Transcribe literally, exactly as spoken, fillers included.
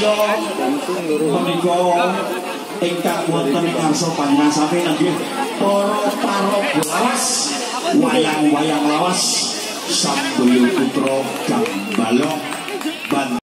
sedaya menika ingkang wonten ing ngarsa panjenengan sami nggih para paraga lawas wayang-wayang lawas Samboyo Putra Gambalok